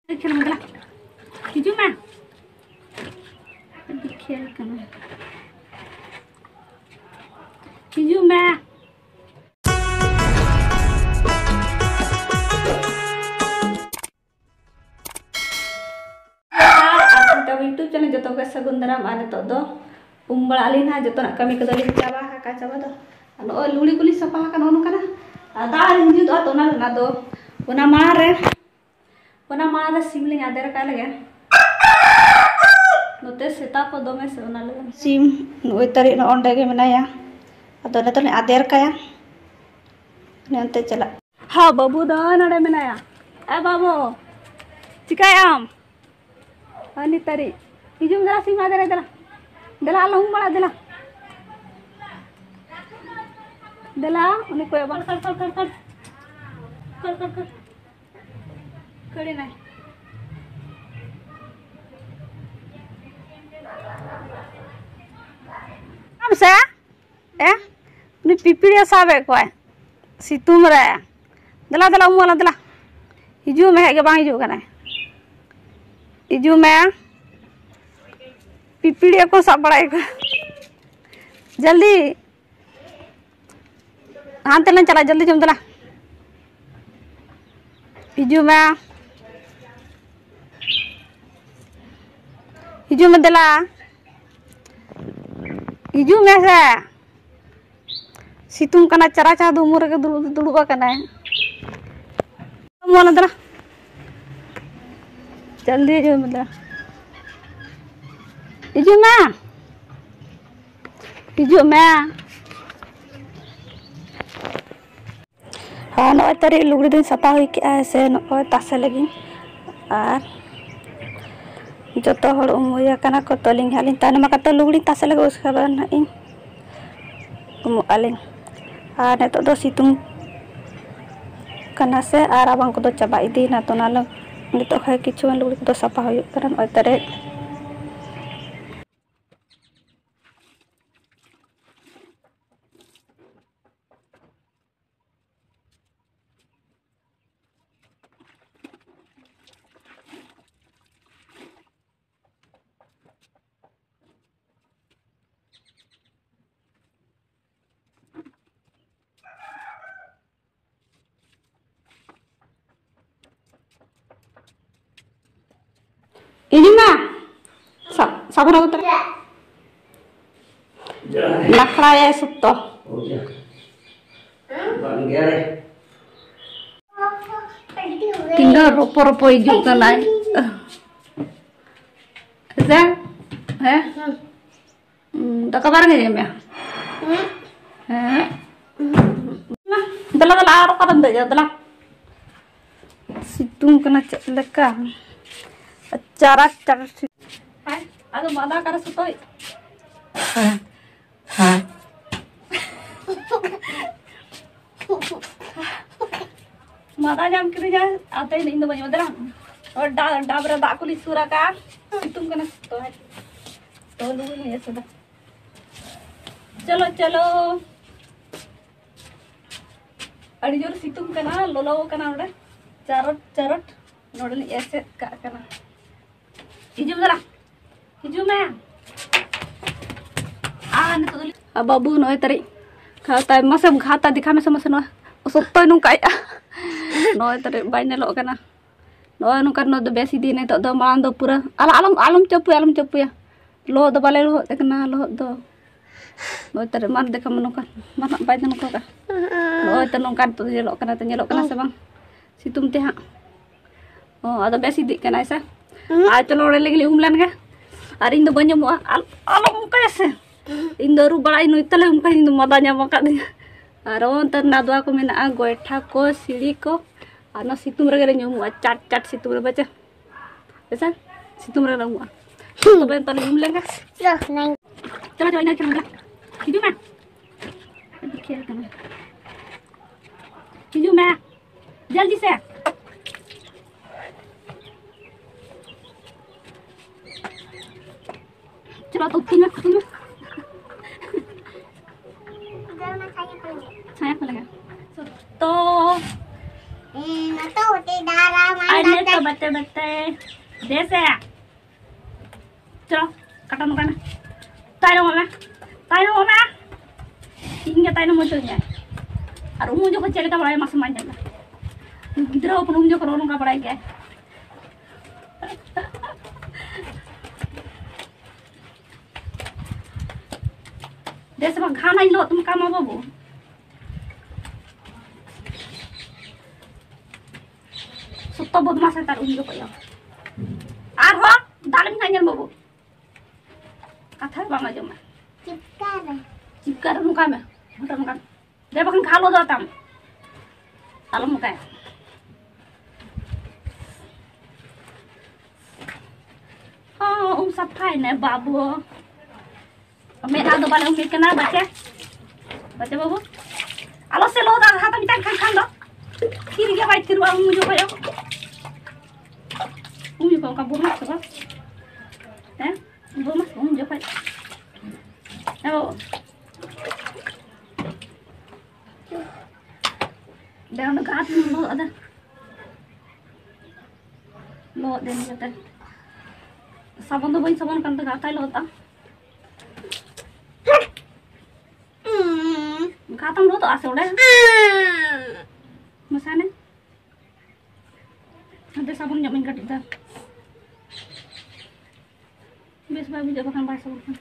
खेल मतलब हिजू मा खेल कना हिजू मा यूट्यूब चैनल जो के सगुन दाराम और नित दो उमबड़ा अली ना जो कमी को चाबा हाका चाबा दो नो लुड़ी कुली सफा का दाल हिजू तो ना दो मारे सिमलिंग आदेर का लगे नोते सेता को दमे से ओना लगे सिम नोय तरी न ओंडे गे मेनाया अदो ने तो ने आदेर काया ने अंते चला हा बाबू दा नडे मेनाया ए बाबू चिकायाम अनि तरी हिजुम जरा सिम आदेर दला दला लहुम बड़ा दला दला उनी को बन कर कड़ी नहीं हम से ए नि पिपिड़िया साबे को सितुम रे दला दला उमला दला हिजू में के बांग हिजू कने हिजू में पिपिड़िया को सब बड़ाई को जल्दी हां तेलन चला जल्दी जम दला हिजू में दला हिजू में से सितुम कना चरा चा दुमुर के दुड़ुबा कना मोला दला जल्दी हिजू में दला हिजू में हाँ नॉय तरी लुगड़ी दिन सपा हुई के ऐसे नॉय तासे लगी और जो तो हर उमुया कना को तोलिंग हालिंग ताने मा कत लुगड़ी तासे लगे उसके बाद ना इन उमु आलिंग और ने तो सितुंग कना से और आबांग को तो चाबा इदी ना तो नालो ने तो है किछु लुगड़ी को तो सपा हुई करन नॉय तरे ini mah sabar aku ter nakra ya suto tinggal rupo-rupo hijau kan lain tak kabar nggak ya dalam arok kan dah dalam situng kena leka cara aduh mana karena sutoi mana jam kirinya atau ini indo banyak darah और डाबरा दाकुली सूरा का तुम कना तो लोग ये सुधा चलो चलो अड़ी जोर सितुम कना लोलो कना उड़े चारोट चारोट नोडल ऐसे का कना हिजू जरा हिजू में ने तो बाबू नोय तरी खाता मसे खाता दिखा में समसे नो सत्तो नुका नोय तरी बाय नेलो कना नोय नुका नो दो बेसी दिन तो दो मां दो पूरा आलम चप्पू या लो दो बाले लो देखना लो दो नोय तरी मान देखा मनुका मान बाय नुका का नोय तो नुका तो नेलो कना से बांग सितुम ते हा ओ आदो बेसी दी कना ऐसा आ चलो लगे उमलान के और इन बन आलम कैसे इन रू बड़ा नुई तले उनका इन मदा नाम और अंतर नादवा को मेना गोइठा को सीढ़ी को और सितुम रे चाट चाट सितुम रे बचे ऐसा सितुम रे नमुआ तो बेन तले उमलान के चलो चलो इना खेल हिजू में खेल कना हिजू में जल्दी से चलो तो तीन saya apa lagi? Soto. Soto udah darah mana? Ada tobat bete bete desa chalo kata nukan tayo mama inga tayo mo chunya ar umu jo ko chele ka baraay mas manjal gidra ko umu jo ko ron ka baraay ke desa ba khana ilo tum kama babu sutta bodmas tar umu jo ko yo ar ho dalim khanyal babu katha bang aja ma चिपकार मुका में मोटा मुका दे बखन खा लो जाता हम तालो मुका हाँ सफाई ने बाबू मेरा दो बाले उम्मीद करना बच्चे बच्चे बाबू आलो से लो दा हाथ में खान खान दो फिर क्या बात करूँ अब मुझे भाई मुझे को का बुमा सब हैं बुमा मुझे भाई ओ Jangan dekat lo ada. Lo den jate. Sabun to bain sabun kan dekat lo ta. Khatam lo to ase udah. Masane. Ada sabun jamin kat ita. Bes babu jago kan bahasa sabun.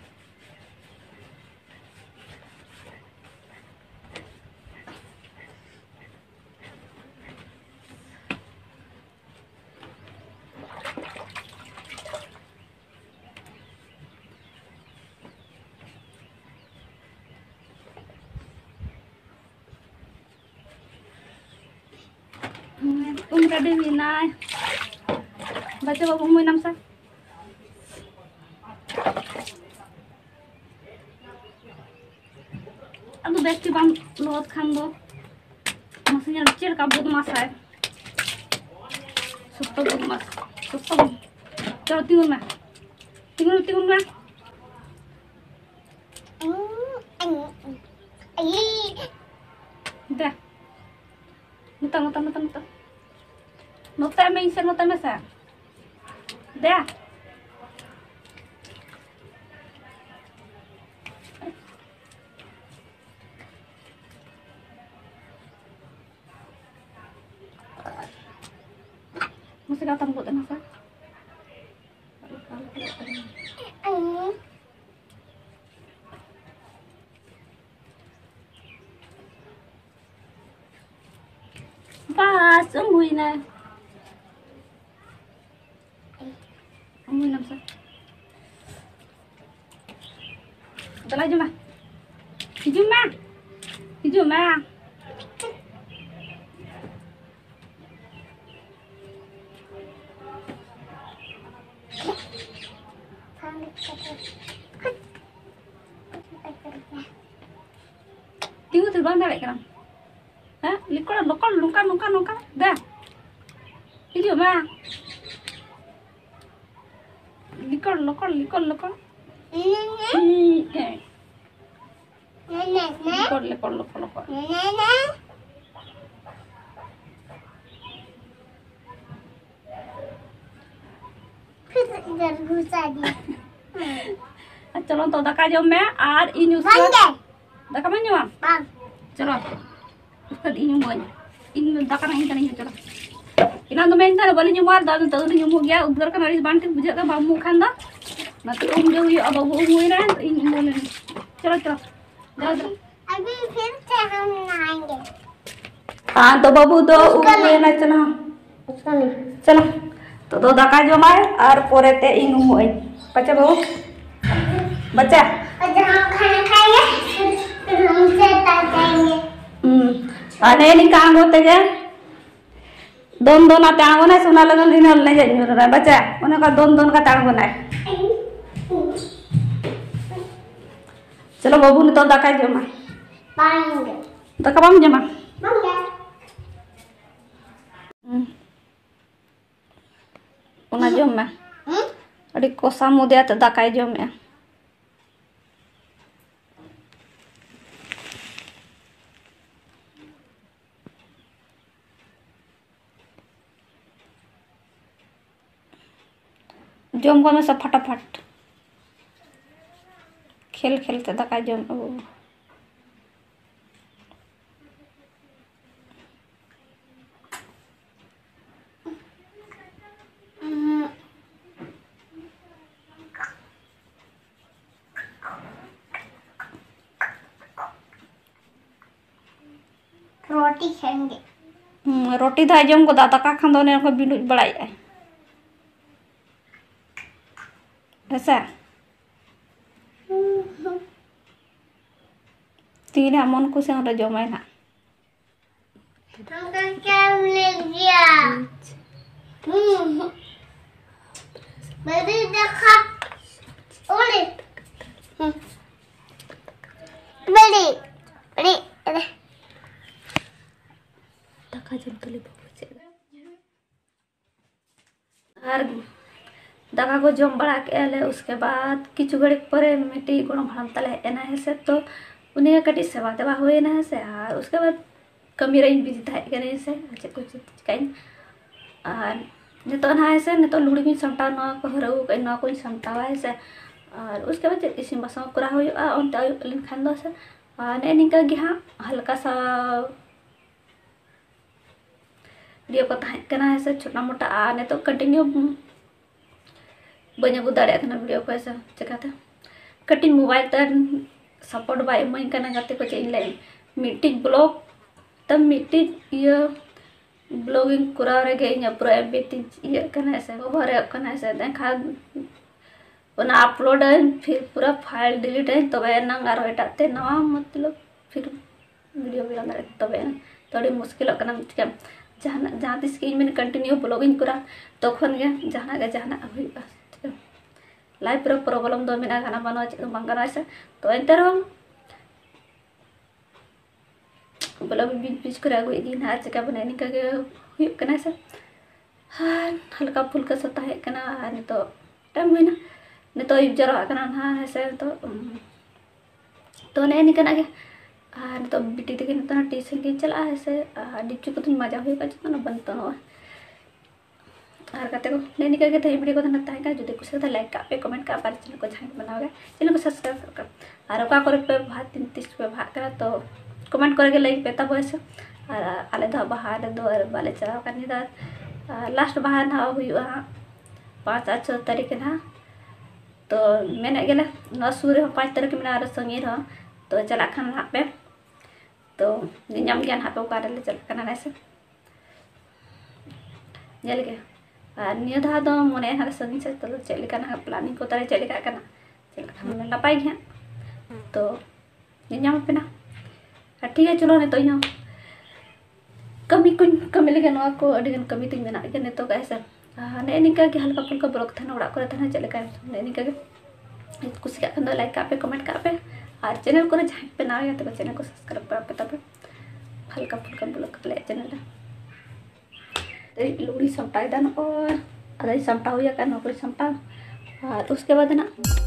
Ready winai baca babu mau nam sa aduh besti bang lot khan do masanya lecir kabut masai sutta bud mas sutta chalo tingun ma dah muta Nota me inser nota me sa. Dea. Mesti datang buat nasa. Pas, ungguin na. Ungguin na sa. Dala juma. Hijuma. Tinggal terbang balik kan? Hah? Lokal, nungka. Dah. Hijuma. Likor. Lekor. चलो तो दका जो मैं are in दका मैं जो चलो उसका इन दका नहीं करनी चलो ina तो मैं इंसान बोले nyumar dah तो nyumu गया उधर का नरिस बांध के बुझा का बामू खान दा ना तो जो ये अब वो हुए ना इन बोले चलो अभी फिर से हम नहाएंगे हाँ तो बाबू तो हुए ना चलो तो दाका जो मार और पोरे ते इन हुए बच्चा बाबू बच्चा जब हम खाना खाएंगे फिर हमसे ताकेंगे अरे नहीं काम होते क्या दोन टांगो ना सोना लगन रिनल नहीं जाए बच्चा उन्हें का दोन का टांगो ना चलो बाबू ने तो दका जमा दका बाम जमा उना जमा अड़ी कोसा मुदिया तो दका जमे जम को में सब फटाफट खेल खेलते दाका जम रोटी खाएंगे। रोटी दा जम को दाका खान दो ने को बिंडुज बड़ाई ऐसा तीन मन को से जमाए ना हमका क्या मिल गया? बड़ी देखा ओले बड़ी बड़ी अरे दाका जम तो ले और दाका को जम बड़ा के उसके बाद किचु घड़ी पर मिट्टी गोड़म हड़म तले एना है से तो उन्हें कटी सेवा देवा हुए ना है से और उसके बाद कमी रही बिजी था करे से अच्छे कुछ चिकाइन और ने तो ना है से ने तो लुड़ी भी समटा ना को हरऊ कई ना कोई समटावा है से और उसके बाद इसी बसाव करा हुआ और लिन खान दो से ने निका गिहा हल्का सा वीडियो को ताहे करना है से छोटा मोटा ने तो कंटिन्यू बने दाड़े वीडियो को ऐसा चिकाते कटिंग मोबाइल तर सपोर्ट बाय मैं करना गाते को चेंज लाइन मीटिंग ब्लॉग तब मीटिंग ये ब्लॉगिंग करा रहे इन पूरा एवरीथिंग ये करना ऐसे ओवर करना ऐसे देखा उना अपलोड फिर पूरा फाइल डिलीट है तबे नंग आरो एटाते नवा मतलब फिर वीडियो भी लगा तबे थोड़ी मुश्किल करना चिका जहाँ तीस की मैंने कंटिन्यू ब्लॉगिंग करा तखन गे जहाना हुआ लाइफ पूरा प्रॉब्लम दो मेना गाना बना बांगना से तो एंतर हम ब्लॉग बीच बीच कर आगु इदी ना चिका बने निका के हुई कना से हल्का फुल्का सता है कना ने तो टाइम हुई ना ने तो जरा कना ना से तो ने निकना के ने तो बिटी तक ने तो ट्यूशन के चला है से डिपची को तुम मजा हुई का जितना बनता ना और कहते को नहीं निकल के तो वीडियो को धन्यवाद है जो कुछ तो लाइक का पे कमेंट का बार चैनल को झांक बनाओगे चैनल को सब्सक्राइब कर और का करे पे भात 3 पे भाग करा तो कमेंट करके लाइक पे तब वैसे और आले दो बाहर दो और बाले चलाओ करनी दा लास्ट बाहर ना हुआ 5 तारीख ना तो मैंने गेला न सूर्य 5 तारीख में और संगी रह तो चला खान हाथ पे तो नियम ज्ञान हाथ पे काटले चला करना ऐसे जल के निया धा दो मने हर संगी से तो चलिका ना प्लानिंग को तारे चलिका करना चलिका नपाई है तो नियम पे ना ठीक है चलो ने तो यहाँ कमी लगे ना को अडिगन कमी तीन मेना के ने तो कैसे ने निका के हल्का फुल्का ब्लॉग था उड़ा करे था चलिका ने निका के कुछ का अंदर लाइक का पे कमेंट का पे और चैनल को झांक पे ना या तो चैनल को सब्सक्राइब कर पे तब हल्का फुल्का ब्लॉग ले चैनल लुड़ी समटाई दान और अरे समटा हुआ का नौकरी समटा और उसके बाद ना